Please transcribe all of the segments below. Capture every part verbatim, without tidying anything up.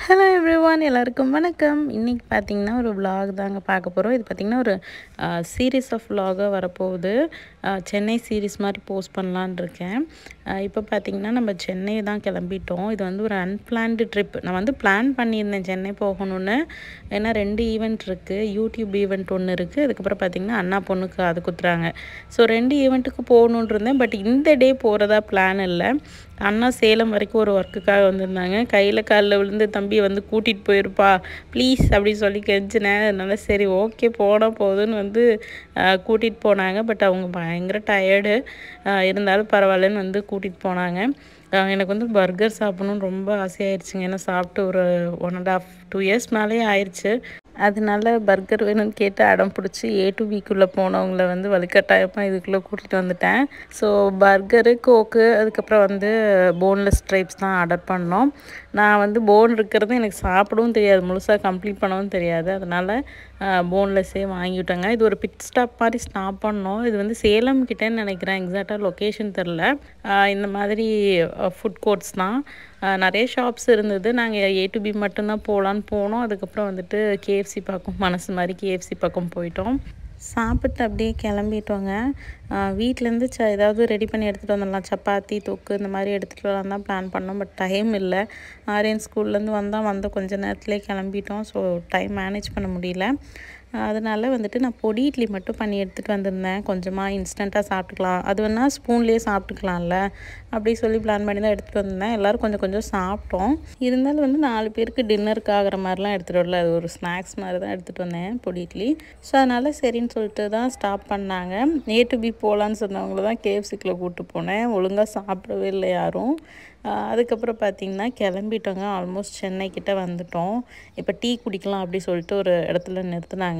Hello everyone, எல்லாருக்கும் வணக்கம். இன்றைக்கி பார்த்திங்கன்னா ஒரு vlog தாங்க பார்க்க போகிறோம். இது பார்த்திங்கன்னா ஒரு சீரீஸ் ஆஃப் vlog வரப்போகுது. சென்னை சீரீஸ் மாதிரி போஸ்ட் பண்ணலான் இருக்கேன். இப்போ பார்த்திங்கன்னா நம்ம சென்னை தான் கிளம்பிட்டோம். இது வந்து ஒரு அன்பிளான்டு ட்ரிப். நான் வந்து பிளான் பண்ணியிருந்தேன் சென்னை போகணுன்னு. ஏன்னா ரெண்டு ஈவெண்ட் இருக்குது. யூடியூப் ஈவெண்ட் ஒன்று இருக்குது, அதுக்கப்புறம் பார்த்திங்கன்னா அண்ணா பொண்ணுக்கு அது குத்துறாங்க. ஸோ ரெண்டு ஈவெண்ட்டுக்கு போகணுன்னு இருந்தேன். பட் இந்த டே போகிறதா பிளான் இல்லை. அண்ணா சேலம் வரைக்கும் ஒரு ஒர்க்குக்காக வந்திருந்தாங்க. கையில் காலில் விழுந்து தம்பி வந்து கூட்டிகிட்டு போயிருப்பா ப்ளீஸ் அப்படின்னு சொல்லி கெஞ்சினேன். அதனால சரி ஓகே போனால் போகுதுன்னு வந்து கூட்டிகிட்டு போனாங்க. பட் அவங்க பயங்கர டயர்டு, இருந்தாலும் பரவாயில்லன்னு வந்து கூட்டிகிட்டு போனாங்க. எனக்கு வந்து பர்கர் சாப்பிட்ணுன்னு ரொம்ப ஆசையாயிருச்சுங்க. ஏன்னா சாப்பிட்டு ஒரு one and half two years மேலேயே ஆயிடுச்சு. அதனால பர்கர் வேணும்னு கேட்டு அடம் பிடிச்சி ஏ டு பிக்குள்ளே போனவங்கள வந்து வலுக்கட்டாயமாக இதுக்குள்ளே கூட்டிகிட்டு வந்துட்டேன். ஸோ பர்கரு, கோக்கு, அதுக்கப்புறம் வந்து போன்லெஸ் ஸ்ட்ரைப்ஸ் தான் ஆர்டர் பண்ணோம். நான் வந்து போன் இருக்கிறது எனக்கு சாப்பிடவும் தெரியாது, முழுசாக கம்ப்ளீட் பண்ணவும் தெரியாது. அதனால் போன்லெஸ்ஸே வாங்கிவிட்டேங்க. இது ஒரு பிட் ஸ்டாப் மாதிரி ஸ்டாப் பண்ணோம். இது வந்து சேலம் கிட்டேன்னு நினைக்கிறேன், எக்ஸாக்டாக லொக்கேஷன் தெரில. இந்த மாதிரி ஃபுட் கோர்ட்ஸ் தான், நிறைய ஷாப்ஸ் இருந்தது. நாங்கள் ஏ டு பி மட்டும்தான் போகலான்னு போனோம். அதுக்கப்புறம் வந்துட்டு கேஎஃப்சி பக்கம் மனசு மாதிரி கேஎஃப்சி பக்கம் போயிட்டோம். சாப்பிட்டு அப்படியே கிளம்பிட்டோங்க. வீட்டிலேருந்து ச ஏதாவது ரெடி பண்ணி எடுத்துகிட்டு வந்துடலாம், சப்பாத்தி, தொக்கு இந்த மாதிரி எடுத்துகிட்டு வரலாம் தான் பிளான் பண்ணோம். பட் டைம் இல்லை. ஆரியன் ஸ்கூல்லேருந்து வந்தால் வந்த கொஞ்சம் நேரத்துலேயே கிளம்பிட்டோம். ஸோ டைம் மேனேஜ் பண்ண முடியல. அதனால் வந்துட்டு நான் பொடி இட்லி மட்டும் பண்ணி எடுத்துகிட்டு வந்திருந்தேன். கொஞ்சமாக இன்ஸ்டண்ட்டாக சாப்பிட்டுக்கலாம், அது வேணால் ஸ்பூன்லேயே சாப்பிட்டுக்கலாம்ல அப்படி சொல்லி பிளான் பண்ணி தான் எடுத்துகிட்டு வந்திருந்தேன். எல்லோரும் கொஞ்சம் கொஞ்சம் சாப்பிட்டோம். இருந்தாலும் வந்து நாலு பேருக்கு டின்னருக்கு ஆகிற மாதிரிலாம் எடுத்துகிட்டு வரல, அது ஒரு ஸ்நாக்ஸ் மாதிரி தான் எடுத்துகிட்டு வந்தேன் பொடி இட்லி. ஸோ அதனால் சரின்னு சொல்லிட்டு தான் ஸ்டாப் பண்ணாங்க. ஏ டு பி போகலான்னு சொன்னவங்கள தான் கேஎஃப்சிக்குள்ளே கூப்பிட்டு போனேன். ஒழுங்காக சாப்பிடவே இல்லை யாரும். அதுக்கப்புறம் பார்த்திங்கன்னா கிளம்பிட்டோங்க. ஆல்மோஸ்ட் சென்னைக்கிட்ட வந்துட்டோம். இப்போ டீ குடிக்கலாம் அப்படி சொல்லிட்டு ஒரு இடத்துல நிறுத்தினாங்க.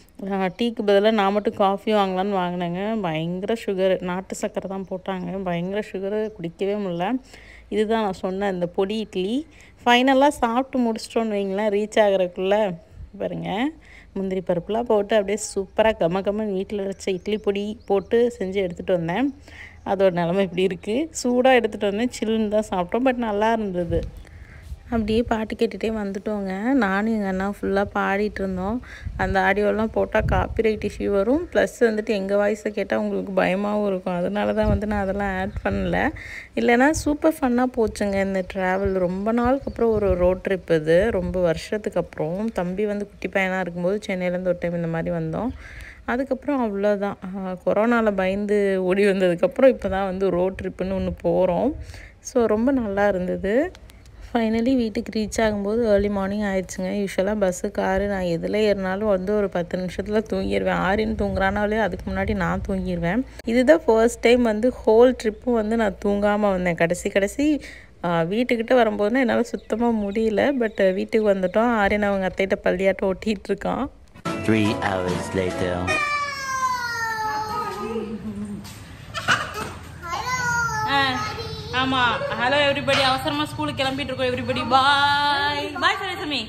டீக்கு பதிலாக நான் மட்டும் காஃபி வாங்கலான்னு வாங்கினேங்க. பயங்கர சுகர், நாட்டு சக்கரை தான் போட்டாங்க. பயங்கர சுகரு, குடிக்கவே முடியல. இதுதான் நான் சொன்னேன் இந்த பொடி இட்லி. ஃபைனலாக சாப்பிட்டு முடிச்சிட்டோன்னு வைங்களேன். ரீச் ஆகிறதுக்குள்ளே பாருங்கள், முந்திரி பருப்புலாம் போட்டு அப்படியே சூப்பராக கம கம்மன் வீட்டில் வச்ச இட்லி பொடி போட்டு செஞ்சு எடுத்துகிட்டு வந்தேன். அதோட நிலமை இப்படி இருக்குது. சூடாக எடுத்துகிட்டு வந்தேன், சில்லுன்னு தான் சாப்பிட்டோம். பட் நல்லா இருந்தது. அப்படியே பாட்டு கேட்டுகிட்டே வந்துட்டோங்க. நானும் எங்கள் அண்ணா ஃபுல்லாக பாடிட்டு இருந்தோம். அந்த ஆடியோலாம் போட்டால் காப்பிரைட் இஷ்யூ வரும். ப்ளஸ் வந்துட்டு எங்கள் வாய்ஸை கேட்டால் உங்களுக்கு பயமாகவும் இருக்கும். அதனால தான் வந்து நான் அதெல்லாம் ஆட் பண்ணல. இல்லைனா சூப்பர் ஃபன்னாக போச்சுங்க இந்த ட்ராவல். ரொம்ப நாளுக்கு அப்புறம் ஒரு ரோட் ட்ரிப் இது, ரொம்ப வருஷத்துக்கு அப்புறம். தம்பி வந்து குட்டி பையனாக இருக்கும்போது சென்னையிலேருந்து ஒரு டைம் இந்த மாதிரி வந்தோம். அதுக்கப்புறம் அவ்வளோதான். கொரோனாவில் பயந்து ஓடி வந்ததுக்கப்புறம் இப்போ தான் வந்து ரோட் ட்ரிப்புன்னு ஒன்று போகிறோம். ஸோ ரொம்ப நல்லா இருந்தது. ஃபைனலி வீட்டுக்கு ரீச் ஆகும்போது ஏர்லி மார்னிங் ஆயிடுச்சுங்க. யூஸ்வலாக பஸ்ஸு, காரு நான் எதில் ஏறினாலும் வந்து ஒரு பத்து நிமிஷத்தில் தூங்கிடுவேன். ஆரின்னு தூங்குறானாலே அதுக்கு முன்னாடி நான் தூங்கிடுவேன். இதுதான் ஃபர்ஸ்ட் டைம் வந்து ஹோல் ட்ரிப்பும் வந்து நான் தூங்காமல் வந்தேன். கடைசி கடைசி வீட்டுக்கிட்ட வரும்போதுனா என்னால் சுத்தமாக முடியல. பட் வீட்டுக்கு வந்துட்டோம். ஆரியன் அவங்க அத்தைகிட்ட பள்ளியாட்டம் ஒட்டிகிட்டு இருக்கான். Three hours later. ஆமா, ஹலோ எவ்ரிபடி. அவசரமா ஸ்கூலுக்கு கிளம்பிட்டு இருக்கோம் எவ்ரிபடி. பாய் பாய் சரேசமி.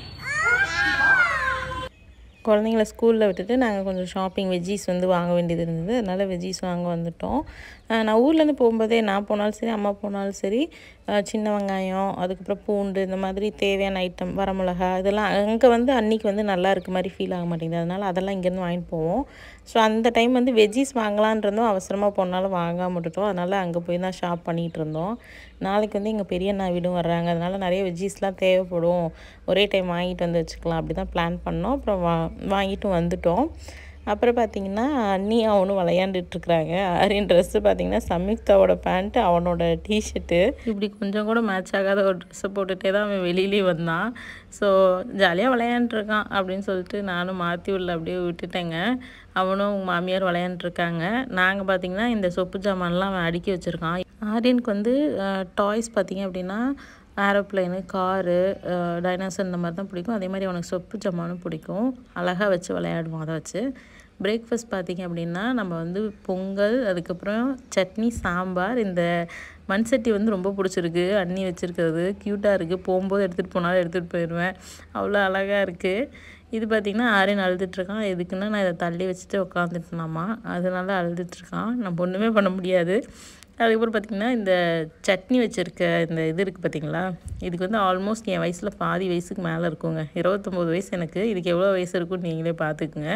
குழந்தைங்கள ஸ்கூலில் விட்டுட்டு நாங்கள் கொஞ்சம் ஷாப்பிங், வெஜ்ஜீஸ் வந்து வாங்க வேண்டியது இருந்தது. அதனால் வெஜ்ஜீஸ் வாங்க வந்துட்டோம். நான் ஊர்லேருந்து போகும்போதே நான் போனாலும் சரி, அம்மா போனாலும் சரி, சின்ன வெங்காயம், அதுக்கப்புறம் பூண்டு, இந்த மாதிரி தேவையான ஐட்டம், வரமிளகா, இதெல்லாம் அங்கே வந்து அன்றைக்கி வந்து நல்லா இருக்க மாதிரி ஃபீல் ஆக மாட்டேங்குது. அதனால் அதெல்லாம் இங்கேருந்து வாங்கிட்டு போவோம். ஸோ அந்த டைம் வந்து வெஜ்ஜீஸ் வாங்கலான் இருந்தோம். அவசரமாக போனாலும் வாங்காமல் விட்டுட்டோம். அதனால் அங்கே போய் தான் ஷாப் பண்ணிகிட்டு இருந்தோம். நாளைக்கு வந்து எங்கள் பெரிய அண்ணா வீடும் வர்றாங்க. அதனால் நிறைய வெஜ்ஜீஸ்லாம் தேவைப்படும், ஒரே டைம் வாங்கிட்டு வந்து வச்சுக்கலாம் அப்படி தான் பிளான் பண்ணோம். அப்புறம் வா வாங்கிட்டு வந்துட்டோம். அப்புறம் பார்த்திங்கன்னா அண்ணி அவனும் விளையாண்டுட்ருக்குறாங்க. ஆரியன் ட்ரெஸ்ஸு பார்த்திங்கன்னா சம்யுக்தாவோட பேண்ட்டு, அவனோட டிஷர்ட்டு, இப்படி கொஞ்சம் கூட மேட்ச் ஆகாத ஒரு ட்ரெஸ்ஸை போட்டுகிட்டே தான் அவன் வெளியிலே வந்தான். ஸோ ஜாலியாக விளையாண்டுருக்கான் அப்படின்னு சொல்லிட்டு நானும் மாற்றி உள்ள அப்படியே விட்டுட்டேங்க. அவனும் மாமியார் விளையாண்டுருக்காங்க. நாங்கள் பார்த்திங்கன்னா இந்த சொப்பு ஜாமான்லாம் அவன் அடுக்கி வச்சுருக்கான். ஆரியனுக்கு வந்து டாய்ஸ் பார்த்திங்க அப்படின்னா ஏரோப்ளைனு, காரு, டைனாசர் இந்த மாதிரி தான் பிடிக்கும். அதே மாதிரி அவனுக்கு சொப்பு ஜமானும் பிடிக்கும். அழகாக வச்சு விளையாடுவோம் அதை வச்சு. பிரேக்ஃபாஸ்ட் பார்த்திங்க அப்படின்னா நம்ம வந்து பொங்கல், அதுக்கப்புறம் சட்னி, சாம்பார். இந்த மண் சட்டி வந்து ரொம்ப பிடிச்சிருக்கு, அண்ணி வச்சுருக்கிறது க்யூட்டாக இருக்குது. போகும்போது எடுத்துகிட்டு போனாலும் எடுத்துகிட்டு போயிடுவேன், அவ்வளோ அழகாக இருக்குது. இது பார்த்திங்கன்னா ஆரியன் அழுதுட்ருக்கான். எதுக்குன்னா நான் இதை தள்ளி வச்சுட்டு உட்காந்துட்டேனாமா, அதனால அழுதுட்ருக்கான். நம்ம ஒன்றுமே பண்ண முடியாது. அதுக்கப்புறம் பார்த்திங்கன்னா இந்த சட்னி வச்சுருக்க இந்த இது இருக்குது பார்த்திங்களா, இதுக்கு வந்து ஆல்மோஸ்ட் என் வயசில் பாதி வயசுக்கு மேலே இருக்குங்க. இருபத்தொம்போது வயசு எனக்கு. இதுக்கு எவ்வளோ வயசு இருக்குன்னு நீங்களே பார்த்துக்குங்க.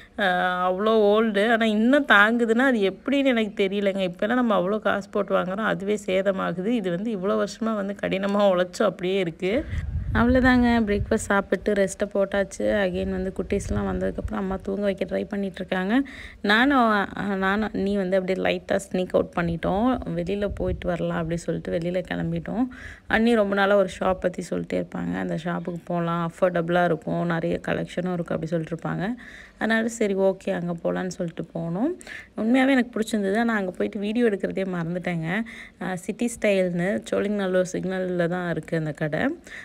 அவ்வளோ ஓல்டு. ஆனால் இன்னும் தாங்குதுன்னா அது எப்படின்னு எனக்கு தெரியலைங்க. இப்போலாம் நம்ம அவ்வளோ காசு போட்டு வாங்குகிறோம், அதுவே சேதமாகுது. இது வந்து இவ்வளோ வருஷமாக வந்து கடினமாக உழைச்சோம் அப்படியே இருக்குது. அவ்வளோதாங்க. பிரேக்ஃபாஸ்ட் சாப்பிட்டு ரெஸ்ட்டை போட்டாச்சு. அகெயின் வந்து குட்டீஸ்லாம் வந்ததுக்கப்புறம் அம்மா தூங்க வைக்க ட்ரை பண்ணிகிட்ருக்காங்க. நானும் நானும் நீ வந்து அப்படியே லைட்டாக ஸ்னீக் அவுட் பண்ணிட்டோம். வெளியில் போயிட்டு வரலாம் அப்படின்னு சொல்லிட்டு வெளியில் கிளம்பிட்டோம். அண்ணி ரொம்ப நாளாக ஒரு ஷாப் பற்றி சொல்லிட்டே இருப்பாங்க. அந்த ஷாப்புக்கு போகலாம், அஃபோர்டபுளாக இருக்கும், நிறைய கலெக்ஷனும் இருக்குது அப்படி சொல்லிட்டு இருப்பாங்க. அதனால சரி ஓகே அங்கே போகலான்னு சொல்லிட்டு போனோம். உண்மையாகவே எனக்கு பிடிச்சிருந்தது. ஆனால் அங்கே போயிட்டு வீடியோ எடுக்கிறதே மறந்துட்டேங்க. சிட்டி ஸ்டைல்னு சோழிங்கநல்லூர் சிக்னலில் தான் இருக்குது அந்த கடை.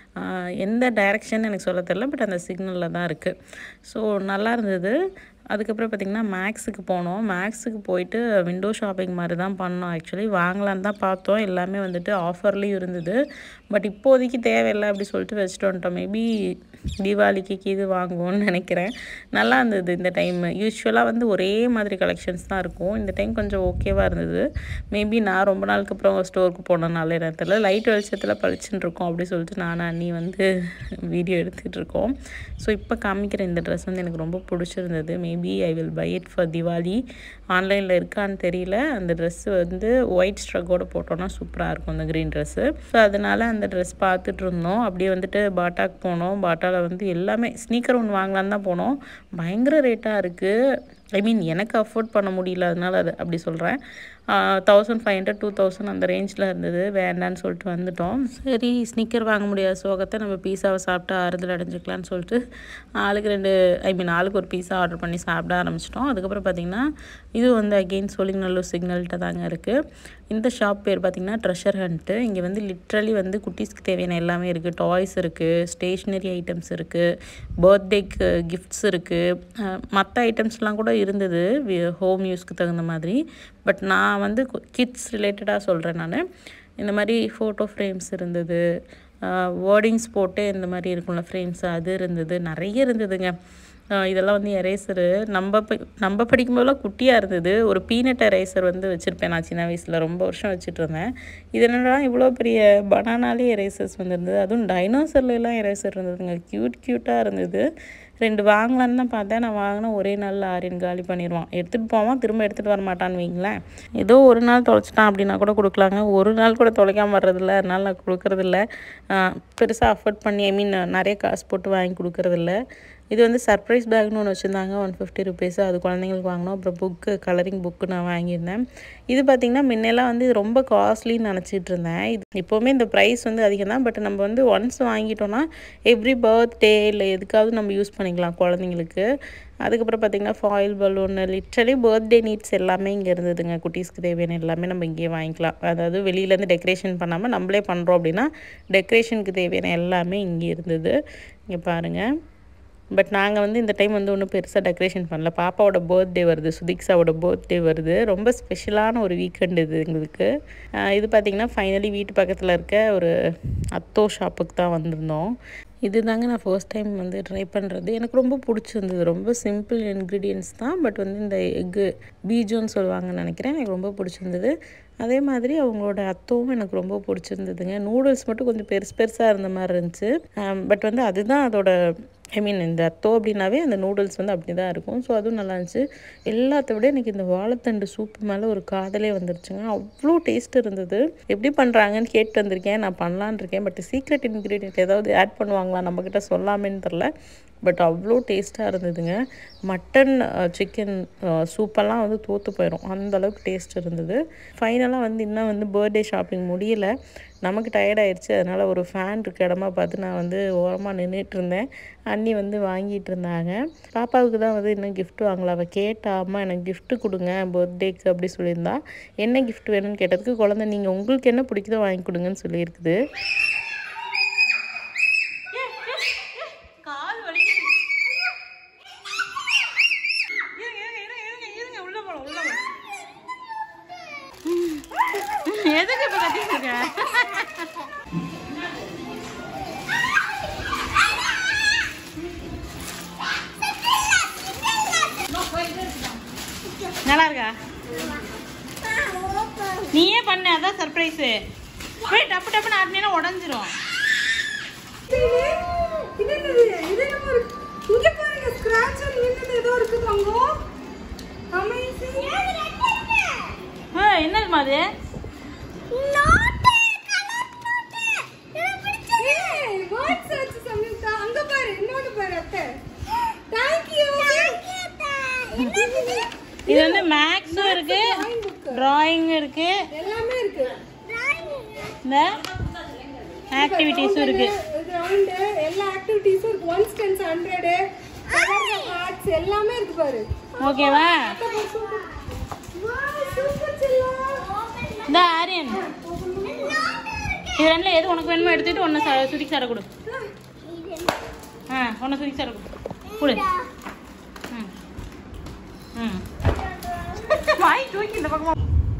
எந்த டைரெக்ஷன் எனக்கு சொல்ல தெரியல, பட் அந்த சிக்னலில் தான் இருக்குது. ஸோ நல்லா இருந்தது. அதுக்கப்புறம் பார்த்திங்கன்னா மேக்ஸுக்கு போனோம். மேக்ஸுக்கு போயிட்டு விண்டோ ஷாப்பிங் மாதிரி தான் பண்ணோம். ஆக்சுவலி வாங்கலான்னு தான் பார்த்தோம். எல்லாமே வந்துட்டு ஆஃபர்லேயும் இருந்தது. பட் இப்போதைக்கு தேவையில்லை அப்படி சொல்லிட்டு வச்சுட்டு வந்துட்டோம். மேபி தீபாவளிக்கு இது வாங்குவோன்னு நினைக்கிறேன். நல்லா இருந்தது இந்த டைம். யூஸ்வலாக வந்து ஒரே மாதிரி கலெக்ஷன்ஸ் தான் இருக்கும். இந்த டைம் கொஞ்சம் ஓகேவாக இருந்தது. மேபி நான் ரொம்ப நாளுக்கு அப்புறம் ஸ்டோருக்கு போனனால எனக்கு தெரியல, லைட் வெளிச்சத்தில் பளிச்சுன்னு இருக்கோம் அப்படி சொல்லிட்டு நான் அண்ணி வந்து வீடியோ எடுத்துகிட்டு இருக்கோம். ஸோ இப்போ காமிக்கிற இந்த ட்ரெஸ் வந்து எனக்கு ரொம்ப பிடிச்சிருந்தது. Maybe I will buy it for Diwali. ஆன்லைனில் இருக்கான்னு தெரியல. அந்த ட்ரெஸ்ஸு வந்து ஒயிட் ஸ்ட்ரக்கோடு போட்டோன்னா சூப்பராக இருக்கும் அந்த க்ரீன் ட்ரெஸ்ஸு. ஸோ அதனால் அந்த ட்ரெஸ் பார்த்துட்டு இருந்தோம். அப்படியே வந்துட்டு பாட்டாக்கு போனோம். பாட்டாவில் வந்து எல்லாமே ஸ்னீக்கர் ஒன்று வாங்கலான்னு தான் போனோம். பயங்கர ரேட்டாக இருக்குது. ஐ மீன் எனக்கு அஃபோர்ட் பண்ண முடியல, அதனால அது அப்படி சொல்கிறேன். Thousand five hundred two thousand அந்த ரேஞ்சில் இருந்தது. வேண்டான்னு சொல்லிட்டு வந்துட்டோம். சரி ஸ்னீக்கர் வாங்க முடியாத சோகத்தை நம்ம பீஸாவை சாப்பிட்டு ஆறுதல் அடைஞ்சிக்கலான்னு சொல்லிட்டு ஆளுக்கு ரெண்டு ஐ மீன் ஆளுக்கு ஒரு பீஸா ஆர்டர் பண்ணி சாப்பிட ஆரம்பிச்சிட்டோம். அதுக்கப்புறம் பார்த்திங்கன்னா இது வந்து அகெயின் சோழிங்கநல்லூர் சிக்னல்கிட்ட தாங்க இருக்குது. இந்த ஷாப் பேர் பார்த்திங்கன்னா ட்ரெஷர் ஹண்ட்டு. இங்கே வந்து லிட்ரலி வந்து குட்டீஸ்க்கு தேவையான எல்லாமே இருக்குது. டாய்ஸ் இருக்குது, ஸ்டேஷ்னரி ஐட்டம்ஸ் இருக்குது, பர்த்டேக்கு கிஃப்ட்ஸ் இருக்குது, மற்ற ஐட்டம்ஸ்லாம் கூட இருந்தது ஹோம் யூஸ்க்கு தகுந்த மாதிரி. பட் நான் வந்து கிட்ஸ் ரிலேட்டடாக சொல்கிறேன். நான் இந்த மாதிரி ஃபோட்டோ ஃப்ரேம்ஸ் இருந்தது, வேர்டிங்ஸ் போட்டு இந்த மாதிரி இருக்கும்ல ஃப்ரேம்ஸ், அது இருந்தது, நிறைய இருந்ததுங்க. இதெல்லாம் வந்து எரேசரு நம்ம நம்ம படிக்கும்போதெல்லாம் குட்டியாக இருந்தது. ஒரு பீனட் எரேசர் வந்து வச்சுருப்பேன் நான் சின்ன வயசில், ரொம்ப வருஷம் வச்சுட்டு இருந்தேன். இது என்னடா இவ்வளோ பெரிய பனானாலே எரேசர்ஸ் வந்துருந்தது. அதுவும் டைனோசர்லாம் எரேசர் இருந்ததுங்க. க்யூட் க்யூட்டாக இருந்தது. ரெண்டு வாங்கலான்னு தான் பார்த்தேன். நான் வாங்கினா ஒரே நாளில் ஆரியன் காலி பண்ணிடுவான். எடுத்துகிட்டு போவான், திரும்ப எடுத்துகிட்டு வர மாட்டான்னு வைங்களேன். ஏதோ ஒரு நாள் தொலைச்சிட்டான் அப்படின்னா கூட கொடுக்கலாங்க. ஒரு நாள் கூட தொலைக்காமல் வர்றதில்ல. அதனால் நான் கொடுக்குறதில்ல. பெருசாக அஃபோர்ட் பண்ணி ஐ மீன் நிறைய காசு போட்டு வாங்கி கொடுக்குறதில்ல. இது வந்து சர்ப்ரைஸ் பேக்னு ஒன்று வச்சுருந்தாங்க. One fifty rupees. அது குழந்தைங்களுக்கு வாங்கினோம். அப்புறம் புக்கு, கலரிங் புக்கு நான் வாங்கியிருந்தேன். இது பார்த்திங்கன்னா முன்னெல்லாம் வந்து இது ரொம்ப காஸ்ட்லின்னு நினச்சிட்டு இருந்தேன். இது இப்போவுமே இந்த ப்ரைஸ் வந்து அதிகம் தான். பட் நம்ம வந்து ஒன்ஸ் வாங்கிட்டோன்னா எவ்ரி பர்த்டே இல்லை எதுக்காவது நம்ம யூஸ் பண்ணிக்கலாம் குழந்தைங்களுக்கு. அதுக்கப்புறம் பார்த்திங்கன்னா foil balloon, literally birthday needs எல்லாமே இங்கே இருந்ததுங்க. குட்டீஸ்க்கு தேவையான எல்லாமே நம்ம இங்கேயே வாங்கிக்கலாம். அதாவது வெளியிலேருந்து டெக்கரேஷன் பண்ணாமல் நம்மளே பண்ணுறோம் அப்படின்னா டெக்கரேஷனுக்கு தேவையான எல்லாமே இங்கே இருந்தது. இங்கே பாருங்கள். பட் நாங்கள் வந்து இந்த டைம் வந்து ஒன்றும் பெருசாக டெக்கரேஷன் பண்ணல. பாப்பாவோட பர்த்டே வருது, சுதிக்ஸாவோட பர்த்டே வருது. ரொம்ப ஸ்பெஷலான ஒரு வீக்கெண்ட் இது எங்களுக்கு. இது பார்த்திங்கன்னா ஃபைனலி வீட்டு பக்கத்தில் இருக்க ஒரு அத்தோ ஷாப்புக்கு தான் வந்திருந்தோம். இது தாங்க நான் ஃபர்ஸ்ட் டைம் வந்து ட்ரை பண்ணுறது. எனக்கு ரொம்ப பிடிச்சிருந்தது. ரொம்ப சிம்பிள் இன்க்ரீடியன்ட்ஸ் தான். பட் வந்து இந்த எக்கு பீஜோன்னு சொல்லுவாங்கன்னு நினைக்கிறேன். எனக்கு ரொம்ப பிடிச்சிருந்தது. அதே மாதிரி அவங்களோட அத்தவும் எனக்கு ரொம்ப பிடிச்சிருந்ததுங்க. நூடுல்ஸ் மட்டும் கொஞ்சம் பெருசு பெருசாக இருந்த மாதிரி இருந்துச்சு. பட் வந்து அதுதான் அதோட ஐ மீன் இந்த அத்தோ அப்படின்னாவே அந்த நூடுல்ஸ் வந்து அப்படி தான் இருக்கும். ஸோ அதுவும் நல்லா இருந்துச்சு. எல்லாத்த விட எனக்கு இந்த வாழைத்தண்டு சூப்பு மேலே ஒரு காதலே வந்துருச்சுங்க. அவ்வளோ டேஸ்ட் இருந்தது. எப்படி பண்ணுறாங்கன்னு கேட்டு வந்திருக்கேன். நான் பண்ணலான்னு இருக்கேன். பட் சீக்ரெட் இன்க்ரீடியன்ட் ஏதாவது ஆட் பண்ணுவாங்களா நம்மக்கிட்ட சொல்லாமேன்னு தெரில. பட் அவ்வளோ டேஸ்ட்டாக இருந்ததுங்க. மட்டன் சிக்கன் சூப்பெல்லாம் வந்து தோற்று போயிடும், அந்தளவுக்கு டேஸ்ட் இருந்தது. ஃபைனலாக வந்து இன்னும் வந்து பர்த்டே ஷாப்பிங் முடியலை. நமக்கு டயர்டாயிடுச்சு. அதனால் ஒரு ஃபேன் இருக்க இடமா பார்த்து நான் வந்து ஓரமாக நின்றுட்டு இருந்தேன். அண்ணி வந்து வாங்கிட்டு இருந்தாங்க. பாப்பாவுக்கு தான் வந்து இன்னும் கிஃப்ட் வாங்கலாம். அவள் கேட்டா, அம்மா எனக்கு கிஃப்ட்டு கொடுங்க பர்த்டேக்கு அப்படி சொல்லியிருந்தா. என்ன கிஃப்ட் வேணும்னு கேட்டதுக்கு குழந்தை நீங்கள் உங்களுக்கு என்ன பிடிக்குதோ வாங்கி கொடுங்கன்னு சொல்லியிருக்குது. எதுக்கு இப்போ கட்டிட்டு இருக்க? நல்லா இருக்கா? நீயே அதான் சர்ப்ரைஸ். போய் டப்பு டப்புன்னு ஆட்டினா உடஞ்சிரும். இங்க பாருங்க ஸ்கிராட்ச் என்னது ஏதோ இருக்கு தங்கம். அமேசிங். ஏய் என்னது அது? Note colour note. எனக்கு பிடிச்சது. ஏய் வாட்ஸ் ஆச்சு சம்யுக்தா? அங்க பாரு இன்னொரு பாரு அத்தை. Thank you. Thank you அத்தை. என்னது? இது வந்து மேக்ஸும் இருக்கு, டிராயிங் இருக்கு, எல்லாமே இருக்கு. இந்த ஆக்டிவிட்டீஸும் இருக்கு. ரவுண்ட் எல்லா ஆக்டிவிட்டீஸும் இருக்கு. one tens one hundred colour arts எல்லாமே இருக்கு பாரு. ஓகேவா? வாவ் சூப்பர் சில்லா. இந்த ஆரியன் இது ரெண்டுல எது உனக்கு வேணுமோ எடுத்துட்டு ஒன்னு சுதிக்கு சார கொடு. ஆ ஒன்னு சுதிக்கு சார கொடு. கொடு. ம் ம் வாய் தூக்கி இந்த பக்கமா.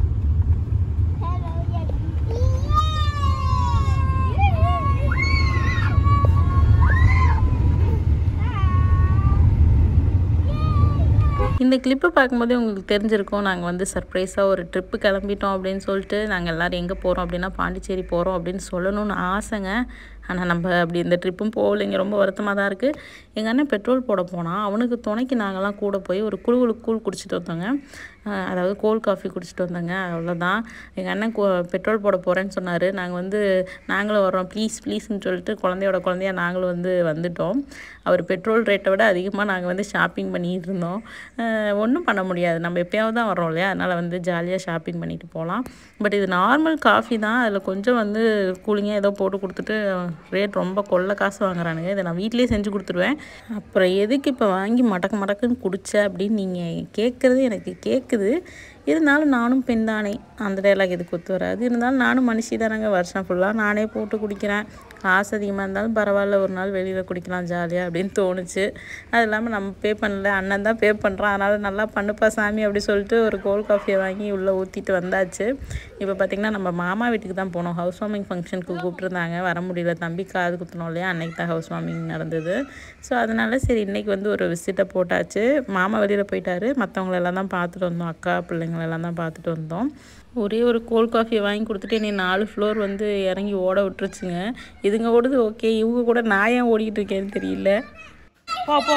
இந்த கிளிப்பு பார்க்கும்போதே உங்களுக்கு தெரிஞ்சிருக்கும் நாங்கள் வந்து சர்ப்ரைஸாக ஒரு ட்ரிப்பு கிளம்பிட்டோம் அப்படின்னு சொல்லிட்டு. நாங்கள் எல்லோரும் எங்கே போகிறோம் அப்படின்னா பாண்டிச்சேரி போகிறோம் அப்படின்னு சொல்லணும்னு ஆசைங்க. ஆனால் நம்ம அப்படி இந்த ட்ரிப்பும் போகலைங்க. ரொம்ப வருத்தமாக தான் இருக்குது. எங்கள் அண்ணன் பெட்ரோல் போட போனால் அவனுக்கு துணைக்கு நாங்கள்லாம் கூட போய் ஒரு குழு கூழ் குடிச்சிட்டு வந்தோங்க. அதாவது கோல்ட் காஃபி குடிச்சிட்டு வந்தோங்க. அவ்வளோதான். எங்கள் அண்ணன் பெட்ரோல் போட போகிறேன்னு சொன்னார். நாங்கள் வந்து நாங்களும் வரோம் ப்ளீஸ் ப்ளீஸ்ன்னு சொல்லிட்டு குழந்தையோட குழந்தையா நாங்களும் வந்து வந்துட்டோம். அவர் பெட்ரோல் ரேட்டை விட அதிகமாக நாங்கள் வந்து ஷாப்பிங் பண்ணிகிட்டு இருந்தோம். ஒன்றும் பண்ண முடியாது, நம்ம எப்போயாவது தான் வரோம் இல்லையா, அதனால் வந்து ஜாலியாக ஷாப்பிங் பண்ணிட்டு போகலாம். பட் இது நார்மல் காஃபி தான். அதில் கொஞ்சம் வந்து கூலிங்காக ஏதோ போட்டு கொடுத்துட்டு ரேட் ரொம்ப கொள்ள காசு வாங்குறானுங்க. இதை நான் வீட்டிலே செஞ்சு கொடுத்துருவேன். அப்புறம் எதுக்கு இப்போ வாங்கி மடக்கு மடக்குன்னு குடிச்ச அப்படின்னு நீங்கள் கேட்குறது எனக்கு கேட்குது. இருந்தாலும் நானும் பெண் தானே, அந்த டைலாக் எதுக்கு ஒத்து வராது. இருந்தாலும் நானும் மனுஷி தானேங்க. வருஷம் ஃபுல்லாக நானே போட்டு குடிக்கிறேன். காசு அதிகமாக இருந்தாலும் பரவாயில்ல, ஒரு நாள் வெளியில் குடிக்கலாம் ஜாலியாக அப்படின்னு தோணுச்சு. அது இல்லாமல் நம்ம பே பண்ணல, அண்ணன் தான் பே பண்ணுறான், அதனால் நல்லா பண்ணுப்பா சாமி அப்படி சொல்லிட்டு ஒரு கோல்ட் காஃபியை வாங்கி உள்ளே ஊற்றிட்டு வந்தாச்சு. இப்போ பார்த்திங்கன்னா நம்ம மாமா வீட்டுக்கு தான் போனோம். ஹவுஸ் வார்மிங் ஃபங்க்ஷனுக்கு கூப்பிட்ருந்தாங்க, வர முடியல. தம்பி காது குத்தணும் இல்லையா, அன்றைக்கி தான் ஹவுஸ் வார்மிங் நடந்தது. ஸோ அதனால் சரி இன்றைக்கி வந்து ஒரு விசிட்டை போட்டாச்சு. மாமா வெளியில் போயிட்டாரு, மற்றவங்களெல்லாம் தான் பார்த்துட்டு வந்தோம். அக்கா பிள்ளைங்களெல்லாம் தான் பார்த்துட்டு வந்தோம். ஒரே ஒரு கோல்ட் காஃபியை வாங்கி கொடுத்துட்டு என்னை நாலு ஃப்ளோர் வந்து இறங்கி ஓட விட்டுருச்சுங்க. இதுங்க ஓடுது ஓகே, இவங்க கூட நான் ஏன் ஓடிக்கிட்டு இருக்கேன்னு தெரியல. போ போ.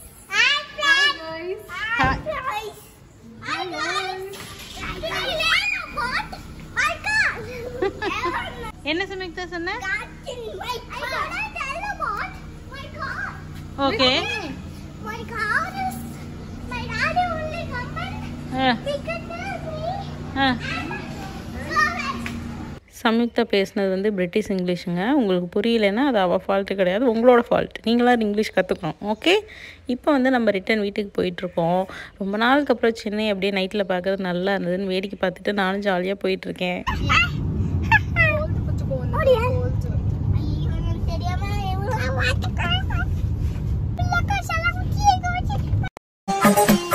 என்ன சமயத்தா சொன்ன? ஓகே. சம்யுக்தா பேசுனது வந்து பிரிட்டிஷ் இங்கிலீஷுங்க. உங்களுக்கு புரியலைன்னா அது அவள் ஃபால்ட்டு கிடையாது, உங்களோட ஃபால்ட். நீங்களாம் இங்கிலீஷ் கற்றுக்கணும். ஓகே. இப்போ வந்து நம்ம ரிட்டன் வீட்டுக்கு போயிட்டுருக்கோம். ரொம்ப நாளுக்கு அப்புறம் சென்னை அப்படியே நைட்டில் பார்க்கறது நல்லா இருந்ததுன்னு வேடிக்கை பார்த்துட்டு நானும் ஜாலியாக போயிட்டுருக்கேன். Thank you.